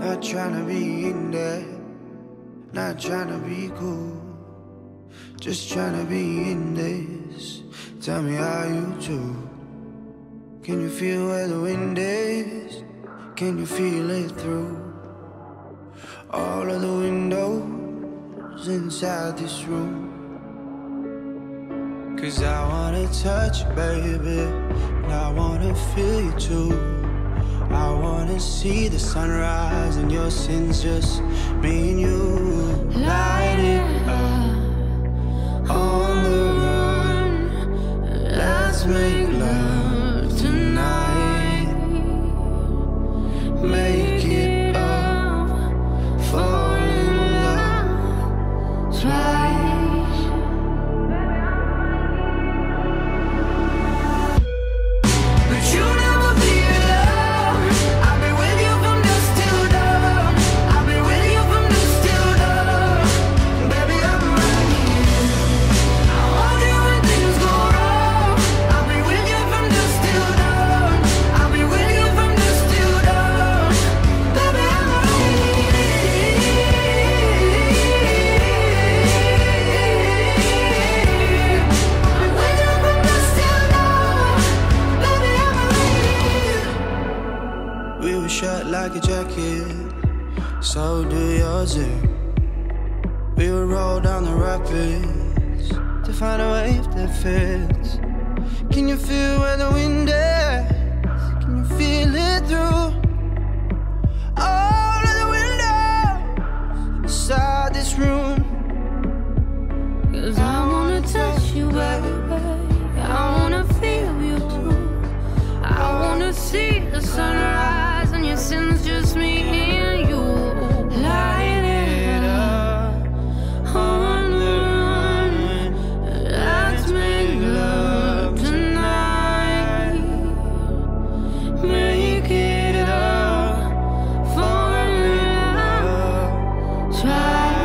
Not tryna be in there, not tryna be cool, just tryna be in this. Tell me how you do. Can you feel where the wind is? Can you feel it through all of the windows inside this room? 'Cause I wanna touch you, baby, and I wanna feel you too. I wanna see the sunrise and your sins, just me and you. Light it up on the run. Let's make love tonight. Make it up, fall in love twice. But you never be alone. I'll be with you from dusk till dawn. I'll be with you from dusk till dawn. Baby, I'm right here. I hold you when things go wrong. I'll be with you from dusk till dawn. I'll be with you from dusk till dawn. Baby, I'm right here. I'm with you from dusk till dawn. Baby, I'm right here. We were shut like a jacket, so do yours. We would roll down the rapids to find a wave that fits. Can you feel where the wind is? Can you feel it through all of the windows inside this room? 'Cause I wanna touch you, baby. I wanna feel you too. I wanna see the sunrise and your sins, just me and you. Light it up on the run. Let's make love tonight. Make it up, fall in love, try.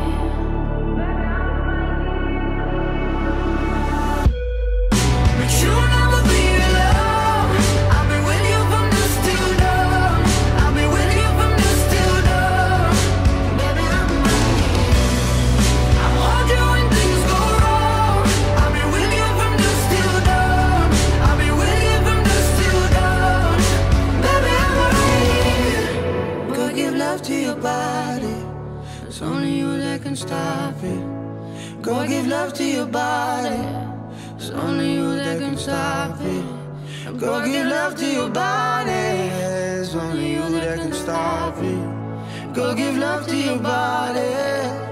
But you'll never be alone. I'll be with you from dusk till dawn. I'll be with you from dusk till dawn. Baby, I'm right here. I'll hold you when things go wrong. I'll be with you from dusk till dawn. I'll be with you from dusk till dawn. Baby, I'm right here. Go give love to your body. It's only you that can stop it. Go give love to your body. It's only you that can stop it. Go give love to your body. It's only you that can stop it. Go give love to your body.